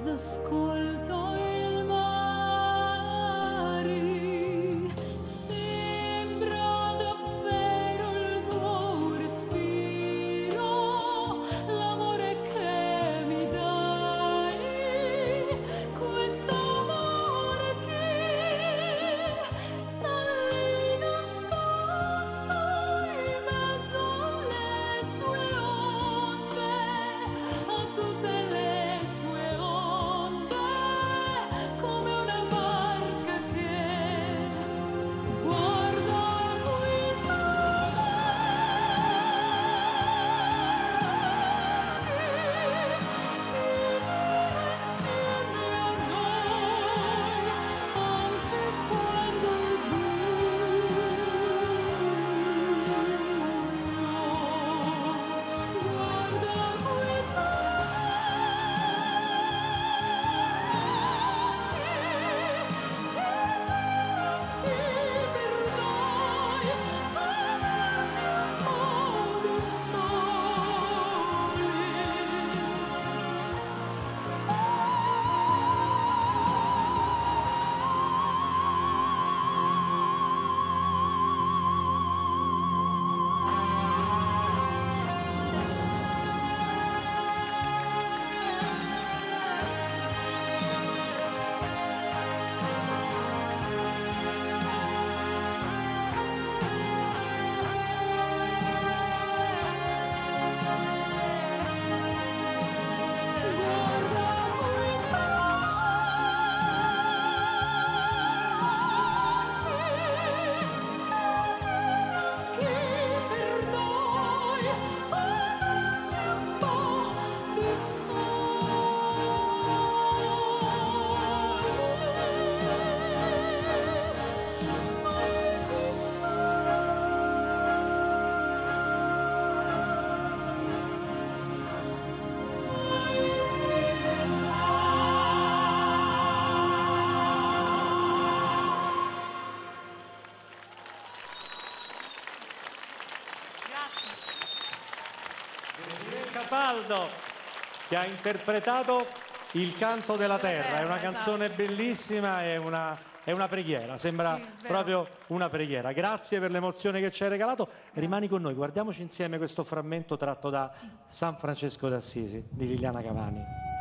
d'ascolto il mare, sembra davvero il tuo respiro, l'amore che mi dai, questo amore che sta lì nascosto in mezzo alle sue onde, a tutte le sue onde, come una barca che guarda questa insieme a noi, anche quando è buio, guarda questa Capaldo, che ha interpretato Il canto della terra. È una canzone bellissima, è una preghiera, sembra proprio una preghiera. Grazie per l'emozione che ci hai regalato. Rimani con noi, guardiamoci insieme questo frammento tratto da San Francesco d'Assisi di Liliana Cavani.